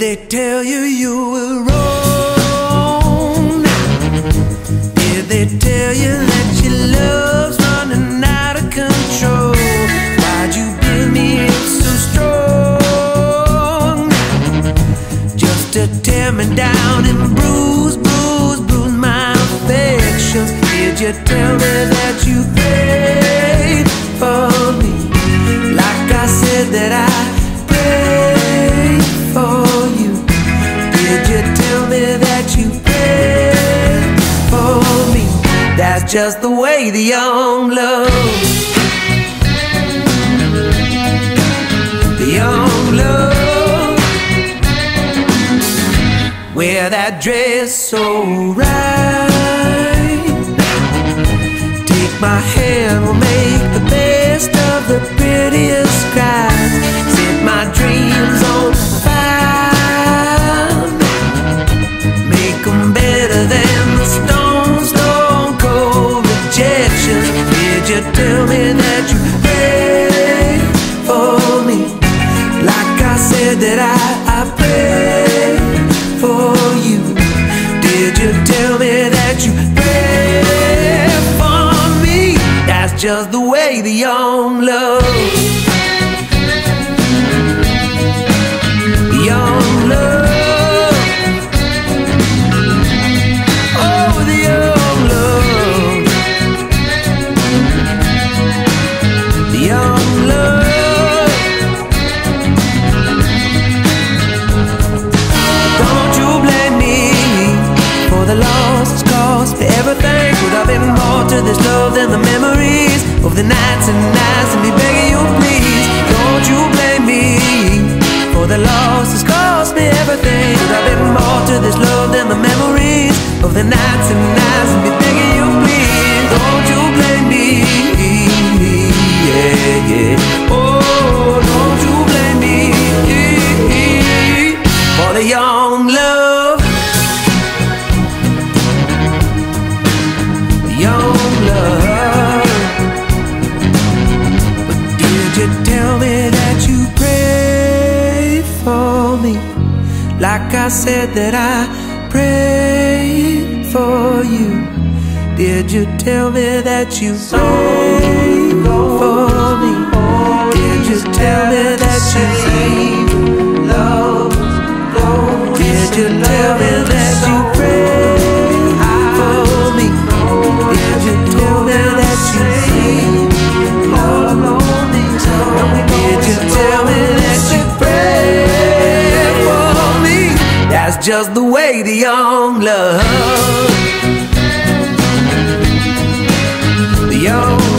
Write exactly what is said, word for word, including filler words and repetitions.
they tell you you were wrong? Did they tell you that your love's running out of control? Why'd you build me up so strong, just to tear me down and bruise, bruise, bruise my affections? Did you tell me that you prayed for me, like I said that I prayed for you? Did you tell me that you prayed for me? That's just the way the young love, the young love, wear that dress so right. Take my hand, we'll make the best of the prettiest skies. Set my dreams on fire, make them better than the stone, stone cold rejection. Did you tell me that you prayed for me, like I said that I, I prayed for you? Did you tell me that you prayed for me? That's just the way the young love, young love, oh the young love, the young love. Don't you blame me for the lost cause, for everything could have been more to this love than the memories of the nights and nights and me begging you please. Don't you blame me for the loss that's cost me everything. Could have been more to this love than the memories of the nights and nights and me begging you please. Don't you blame me, yeah, yeah. Oh, don't you blame me for the young love, the young love. But did you tell me that you prayed for me, like I said that I prayed for you? Did you tell me that you prayed for me? Did you tell me that you love? Did you tell me that you prayed for me? Did you tell me that you love? Did you tell me that you prayed for me? That's just the way the young love, the young